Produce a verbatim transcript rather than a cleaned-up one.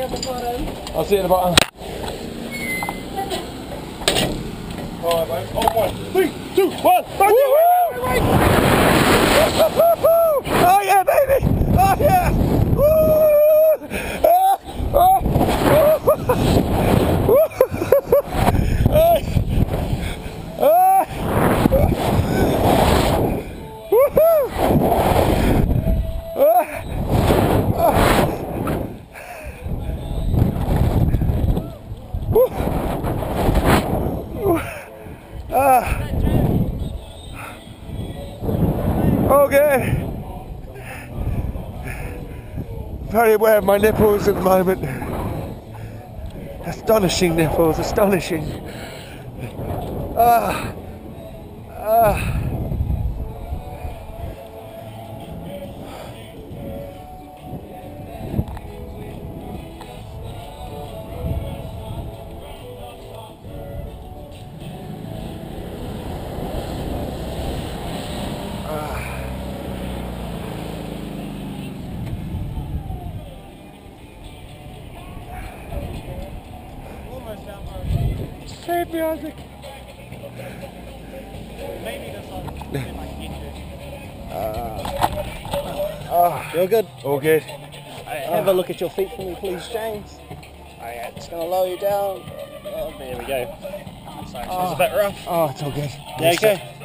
at the bottom. I'll see you at the bottom. Alright, mate. Oh, one, three, two, one. Woo! Oh yeah, baby! Oh yeah! Woo! Ah, ah, woo! Ah, ah, woohoo! Ah, ah. Woo! Ah. Okay. Very aware of my nipples at the moment. Astonishing nipples, astonishing. Ah. Ah. Save me, Isaac. Maybe that's all. uh, uh, You're good. All good. Right, have a look at your feet for me, please, James. Alright, just gonna lower you down. Oh, there we go. Sorry, so it's a bit rough. Oh, it's all good. Yeah, okay.